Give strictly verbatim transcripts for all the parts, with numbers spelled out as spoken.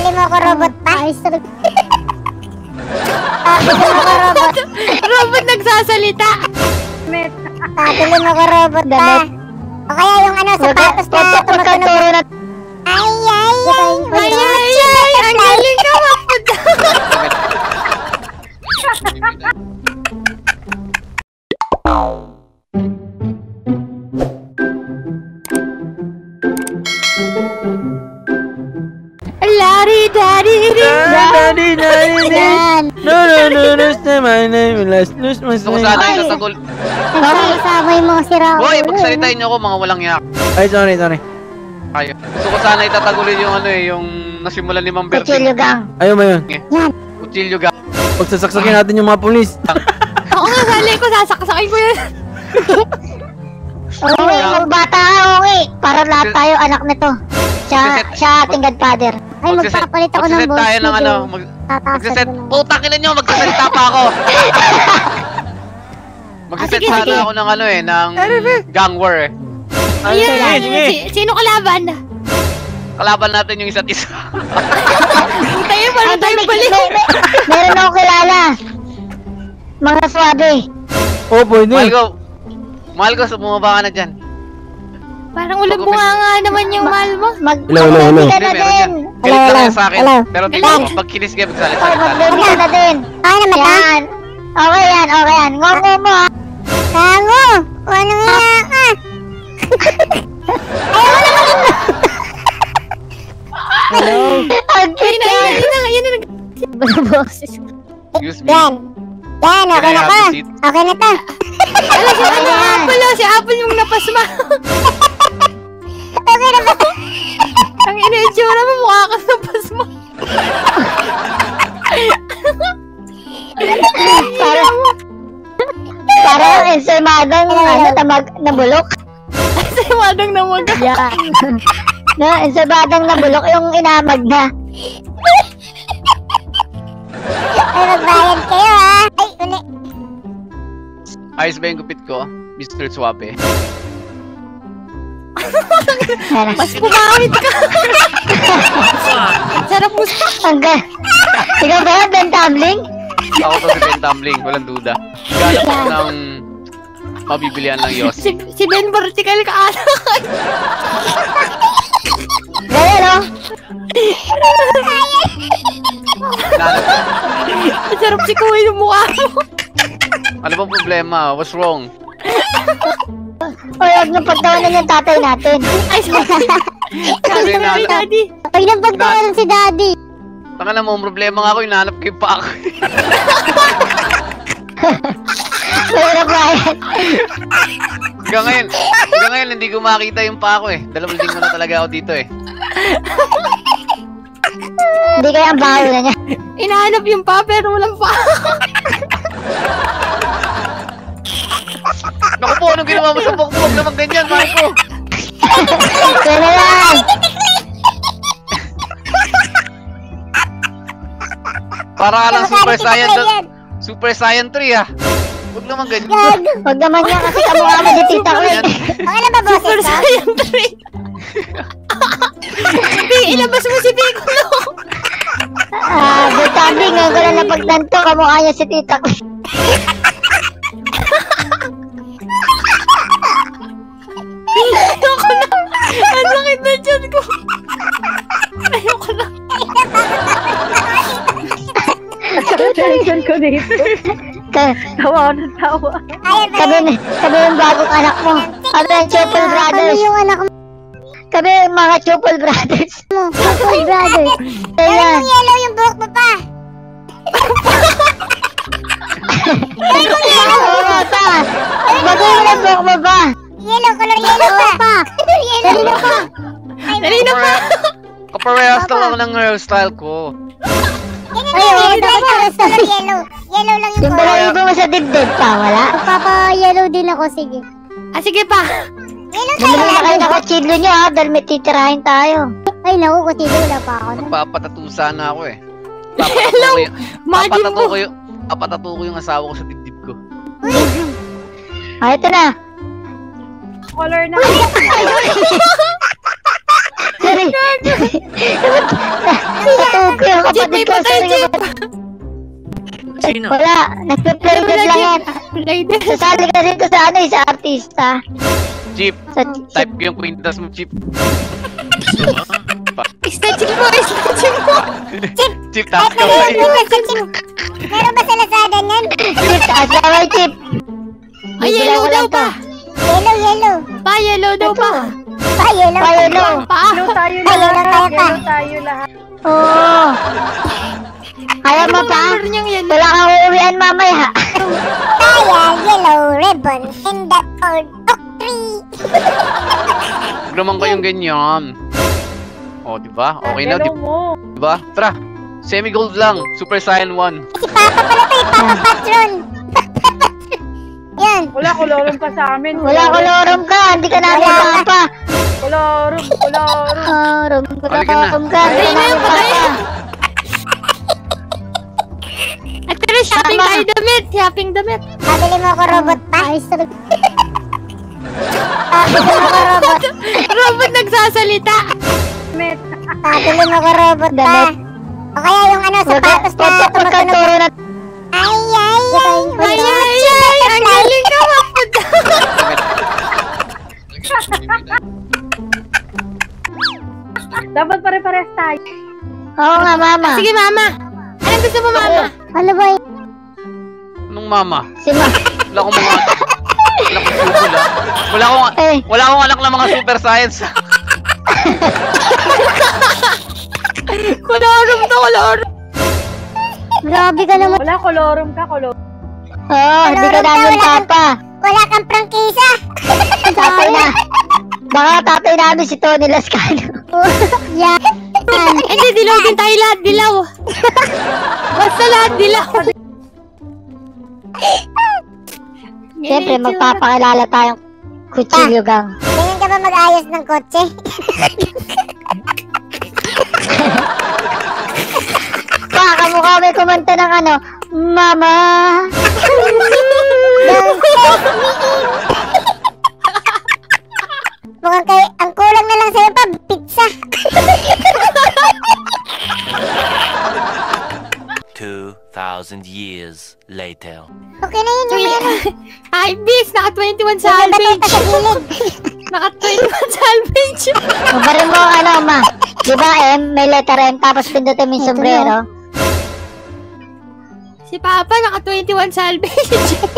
Tatali mo ako robot pa. Tatali mo ako robot. Robot nagsasalita. Tatali mo ako robot pa. O kaya yung ano, sapatos na tumutunog. Ay, ay, ay. Ay, ay, ay. Ang galing ka, mapunta. Lari, daddy, daddy, daddy. No, no, no, no, say my name. Last news, my Gusto ko sana itatagol. Nagsasama yung mga sira. Boy, pagsalitain niyo ako, mga walang yak. Ay, sorry, sorry. Kayo. Gusto ko sana itatagulin yung ano eh, yung nasimulan ni Mang Berting. Kutsilyo gang. Ayaw mo yun. Yan. Kutsilyo gang. Pagsasaksakin natin yung mga pulis. Ako nga, sali ko, sasaksakin ko yun. Okay, magbata ka, okay. Para lahat tayo anak nito. Siya, siya ating godfather. Ay, magpapalit ako ng boss. Magsiset tayo ng ano, magsiset. Putang ina nyo, magsasalita pa ako. Magsiset sana ako ng ano eh, ng gang war eh. Ayan, sino kalaban? Kalaban natin yung isa't isa. Tayo, parang tayo balik. Meron ako kilala. Mga swabe. Oh, pwede. Mahal ko, mahal ko, bumaba ka na dyan. Parang ulang bunga nga naman yung mahal mo. Hello, hello, hello. Mag-baby ka na din. Galit lang yan sa akin. Pero pag kinis kayo, magsalita. Oh, mag-baby ka na din. Ay, naman yan. Okay yan, okay yan. Ngongo mo ha. Kango! Ano nga ka? Ayaw mo naman ito. Hello? Ang cute yan. Ayun na, ayun na. Boses. Excuse me. Yan. Yan, okay na ka. Okay na ta. Ala, si ano, Apple oh, si Apple yung napasma. Okay na ba? Ang ina-itsura mo, mukha ka napasma. Para, para yung ensamadang ano, tamag, nabulok. Kasi madang namag. Yan. Na, ensamadang nabulok yung inamag na. Ay, magbayad kayo ha. Ay, uli. Ayos ba yung gupit ko, Mister Swabe? Mas pumawit ka. Sarap mo sa... Hanggang. Ikaw ba yan, Ben Tumbling? Ako to si Ben Tumbling, walang duda. Ganap ako ng mabibilihan ng Yossi. Si, si Ben vertical ka ata. Ganyan o. Sarap si Kuya yung mukha mo. Ano bang problema? What's wrong? O, huwag nang pagtawanan yung tatay natin. Ay, sorry. Sorry, sorry, Daddy. Huwag nang pagtawanan si Daddy. Taka na mo, problema nga ako, hinahanap ko yung pa ako. Mahirap ba yan? Hanggang ngayon, hanggang ngayon hindi ko makita yung pa ako eh. Dalawang linggo na talaga ako dito eh. Hindi kaya ang baho na niya. Inahanap yung pa, pero walang pa. Naku po, anong ginawa mo sa buhok mo? Huwag naman ganyan, mahal ko. Kaya na lang. Para ka lang Super Saiyan Super Saiyan three ah. Huwag naman ganyan. Huwag naman yan kasi kamukha mo si Tita ko eh. Okay na ba boses Super ka? Saiyan three. Ilabas mo si Piccolo. Ah, butabi ngayon ko lang napagdanto. Kamukha niya si Tita ko. Ayoko na. Ang sakit na dyan ko. Ayoko na. Attention ko dito. Tawa ako ng tawa. Kami, kami yung bagong anak mo. Kami yung Chupol Brothers. Kami yung anak mo. Kami yung mga Chupol Brothers. Chupol Brothers. Kaya yung yellow yung buhok mo pa. Kaya yung yellow mo pa. Bagay mo ng buhok mo pa. Yellow, color yellow pa. Yellow pa. Dali na pa. Kaparehas lang ako ng hairstyle ko. Ayun, dapat color yellow. Yellow lang yung color. Yung balahibo mo sa dibdib pa, wala? Papa-yellow din ako, sige. Ah, sige pa. Yellow tayo lang. Bumili na kayo na kutsilyo nyo ha, dahil may titirahin tayo. Ay, naku, kutsilyo wala pa ako. Magpapatato sana ako eh. Hello! Imagine Papatato mo. ko yung, papatato ko yung asawa ko sa dibdib ko. Ah, ito na. Color na. Sorry. Ito, Chip, may kapatid ko. patay, Sorry, Chip. kapatid. Sino? Wala, nagpe-play Wala, lang yan. Like this. Sasali ka dito sa ano eh, sa artista. Chip. Sa, Type ko yung kwintas mo, Chip. Snatching mo, snatching mo. Chip, tapos ka Ay, ba? meron ba sa Lazada niyan? Chip, taas ka ba, Chip? Ay, Bibila yellow ko daw lang to. pa. Yellow, yellow. Pa, yellow daw pa. Pa, yellow. Pa, yellow. Pa. Yellow tayo Ay, yellow lahat. tayo pa. Yellow tayo lahat. Oo. Kaya mo Ano pa? number niyang yellow? Wala kang uuwian mamaya. Kaya yellow ribbon in that old oak tree. Huwag naman kayong ganyan. O, diba? Okay na, Yellow mo. diba? Tara, semi-gold lang. Super Saiyan one. Si Papa pala to, eh, Papa Patron. Yan. Wala, kolorum ka sa amin. Wala kolorum ka, hindi ka namin Wala. papa. Kolorum, kolorum. Kolorum, Halika na. kolorum ka, hindi ka Patay na namin yun, patay. papa. At pero shopping Tama. tayo damit. Shopping damit. Pabili mo ako robot pa. Pabili mo ako robot. Robot nagsasalita. Met. Pabili mo ako robot pa. Damit. O kaya yung ano, sapatos na Pagka- tumutunog. pagkaturo na Ay, ay, ay. Ay, ay, ay. Ang galing ka, mapunta. Dapat pare-pares tayo. Oo nga, mama. Sige, mama. Anong gusto mo, mama? Ano ba yun? Anong mama? Si ma... Wala akong mga... Wala akong super ah. Wala akong... Eh. Wala akong anak ng mga super science. Kolorum to, kolorum. Grabe ka naman. Wala, kolorum ka, kolorum. Oo, hindi ka namin papa. Wala kang prangkisa. Tatay na. Baka tatay namin si Tony Lascano. Yan. Hindi, dilaw din tayo lahat. Dilaw. Basta lahat dilaw. Siyempre, magpapakilala tayong kutsilyo gang. Tingin ka ba mag-ayos ng kotse? Baka mukha may kumanta ng ano, Mama. Don't take me in. Mukhang kay, ang kulang na lang sa'yo pa, pizza. Two thousand years later. Okay na yun yung ano. Ay, bis. Naka twenty-one Yung batay salvage. pa sa gilid. Naka twenty-one salvage. Mabarin mo ano, ma. Di ba M, may letter M, tapos pindutin mo yung sombrero. Si Papa, naka twenty-one salvage.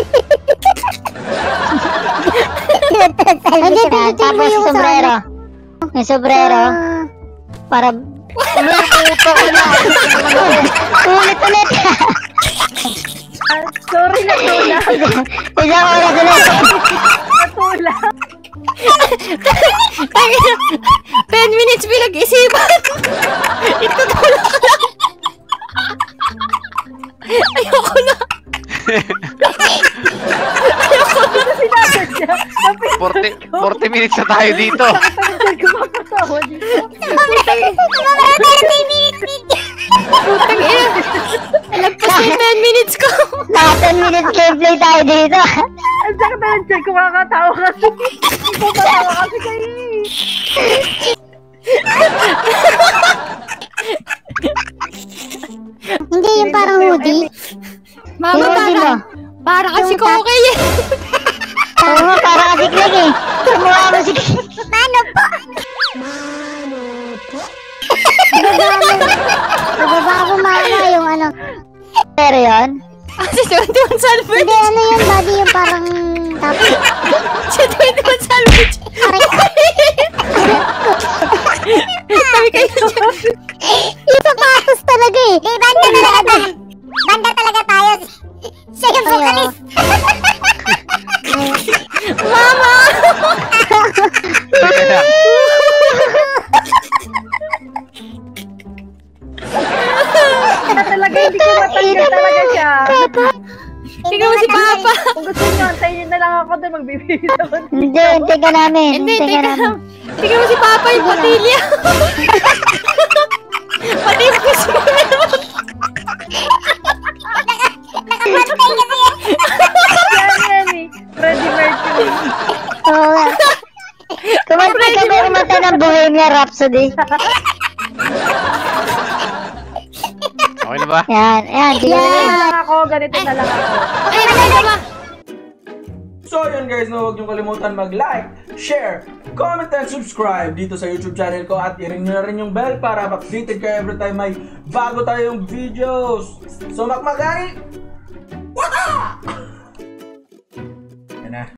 Hindi, Ah, pindutin mo tapos yung sombrero. Yung sombrero. Ah, Para... Umuupo ko na. Ulit-ulit. Ah, sorry na tula. Isang oras ulit. Natula. ten minutes pinag-isipan. Ito tulak lang. Ayoko na. forty, forty minutes na tayo dito. Tagal ko makatawa dito. Putang ina. Lagpas yung ten minutes ko. Naka ten minutes gameplay tayo dito. Ang sakit na lang dyan, kumakatawa kasi. Kumatawa kasi kayo. Hindi, yung parang hoodie. Mama, Yung hoodie para. mo. Para kasi ko okay eh. Oo nga, para kasi Greg eh. Tumukha mo si Greg. Paano po? Nababa ko mama yung ano. Pero yun? Kasi twenty-one salvage. Hindi, ano yung body yung parang tapos. Si twenty-one salvage. Sabi kayo dyan. Yung sapatos talaga eh. Di, banda talaga. Banda talaga tayo. Siya yung vocalist. Mama! Talaga, hindi ko matanggal talaga siya. Tingnan mo si Papa. Kung gusto nyo, antayin nyo na lang ako doon, magbibigay ako. Hindi, hintay ka namin. Hindi, Hintay ka teka namin. lang. Tingnan mo si Papa yung patilya. Pati yung pisngi. Yan yan eh. Freddie Mercury. Oo nga. Kumanta ka ba kumanta ng Bohemian Rhapsody? ba? Yan, yan. Sige Ganito na. na lang ako, ganito na lang ako. Ay, ano? So yun guys, no, huwag niyong kalimutan mag-like, share, comment, and subscribe dito sa YouTube channel ko at i-ring nyo na rin yung bell para updated kayo every time may bago tayong videos. So makmagani! Waka! Yan na.